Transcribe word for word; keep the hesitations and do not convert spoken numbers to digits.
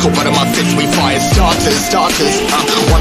scope out of my fist, we fire starters, starters. Uh,